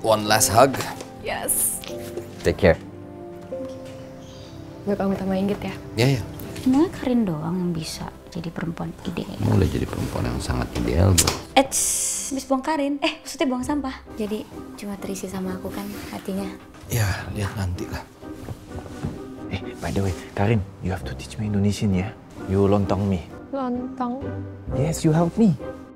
One last hug. Yes. Take care. Gue pamit sama Inggit ya. Ya, ya. Emangnya Karin doang yang bisa jadi perempuan ideal? Mulai jadi perempuan yang sangat ideal, Bu. Habis bongkarin. Maksudnya buang sampah. Jadi cuma terisi sama aku kan hatinya. Ya, lihat nanti lah. By the way, Karin, you have to teach me Indonesian ya. You lontong me. Lontong. Yes, you help me.